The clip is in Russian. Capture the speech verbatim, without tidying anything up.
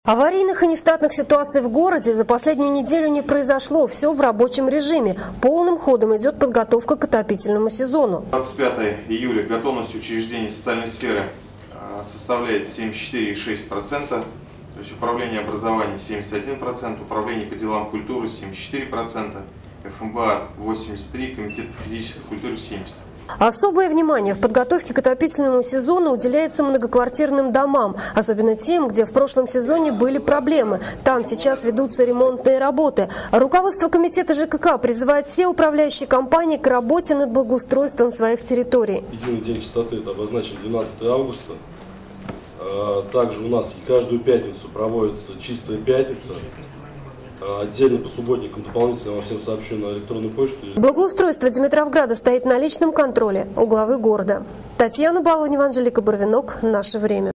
Аварийных и нештатных ситуаций в городе за последнюю неделю не произошло. Все в рабочем режиме. Полным ходом идет подготовка к отопительному сезону. двадцать пятого июля готовность учреждений социальной сферы составляет семьдесят четыре и шесть десятых процента. То есть управление образования семьдесят один процент, управление по делам культуры семьдесят четыре процента, эф эм бэ а восемьдесят три процента, комитет по физической культуре семьдесят процентов. Особое внимание в подготовке к отопительному сезону уделяется многоквартирным домам, особенно тем, где в прошлом сезоне были проблемы. Там сейчас ведутся ремонтные работы. Руководство комитета жэ ка ка призывает все управляющие компании к работе над благоустройством своих территорий. Единый день чистоты это обозначен двенадцатого августа. Также у нас каждую пятницу проводится чистая пятница. Отдельно по субботникам дополнительно вам всем сообщу на электронную почту. Благоустройство Димитровграда стоит на личном контроле у главы города. Татьяна Балунева, Анжелика Барвинок. Наше время.